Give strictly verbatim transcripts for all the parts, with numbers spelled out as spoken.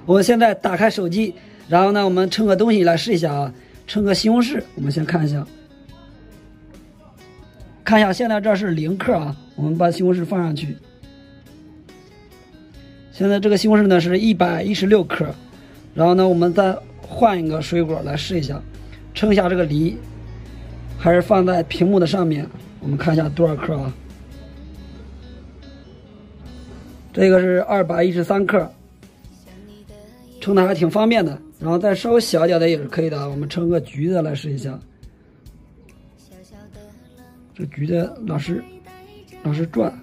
我们现在打开手机，然后呢，我们称个东西来试一下啊，称个西红柿，我们先看一下，看一下现在这是零克啊，我们把西红柿放上去。现在这个西红柿呢是一百一十六克，然后呢，我们再换一个水果来试一下，称一下这个梨，还是放在屏幕的上面，我们看一下多少克啊？这个是二百一十三克。称的还挺方便的，然后再稍微小一点的也是可以的。我们称个橘子来试一下，这橘子老是老是转，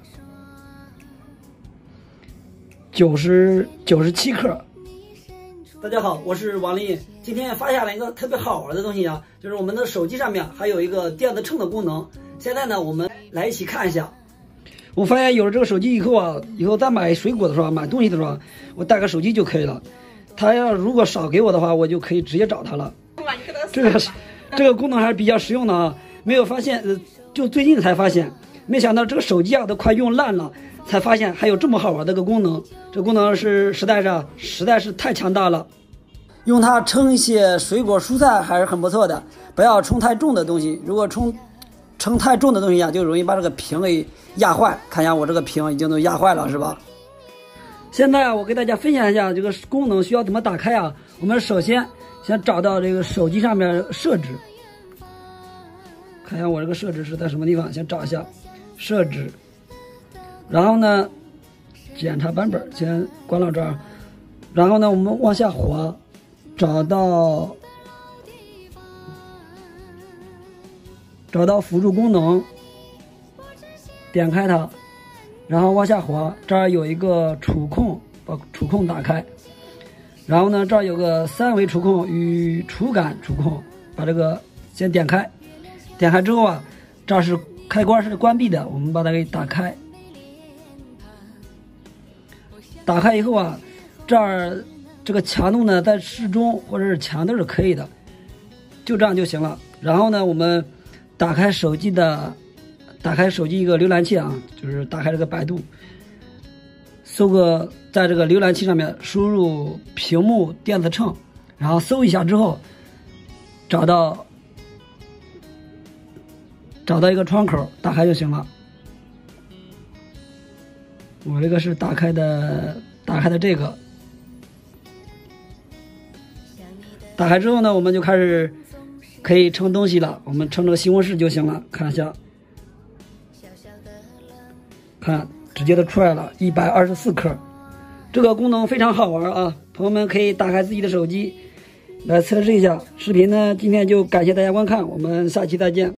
九十九十七克。大家好，我是王丽，今天发现了一个特别好玩的东西啊，就是我们的手机上面还有一个电子秤的功能。现在呢，我们来一起看一下。我发现有了这个手机以后啊，以后再买水果的时候，买东西的时候，我带个手机就可以了。他要如果少给我的话，我就可以直接找他了。这个这个功能还是比较实用的啊！没有发现，呃，就最近才发现，没想到这个手机啊都快用烂了，才发现还有这么好玩的个功能。这功能是实在是实在是太强大了，用它称一些水果蔬菜还是很不错的。不要称太重的东西，如果称称太重的东西呀、啊，就容易把这个屏给压坏。看一下我这个屏已经都压坏了，是吧？现在我给大家分享一下这个功能需要怎么打开啊？我们首先先找到这个手机上面设置，看一下我这个设置是在什么地方，先找一下设置，然后呢检查版本，先关到这儿，然后呢我们往下滑，找到找到辅助功能，点开它。然后往下滑，这儿有一个触控，把触控打开。然后呢，这儿有个三维触控与触感触控，把这个先点开。点开之后啊，这儿是开关是关闭的，我们把它给打开。打开以后啊，这儿这个强度呢在适中或者是强都是可以的，就这样就行了。然后呢，我们打开手机的。打开手机一个浏览器啊，就是打开这个百度，搜个在这个浏览器上面输入屏幕电子秤，然后搜一下之后，找到找到一个窗口，打开就行了。我这个是打开的，打开的这个。打开之后呢，我们就开始可以称东西了，我们称这个西红柿就行了，看一下。看，直接的出来了，一百二十四克，这个功能非常好玩啊！朋友们可以打开自己的手机来测试一下。视频呢，今天就感谢大家观看，我们下期再见。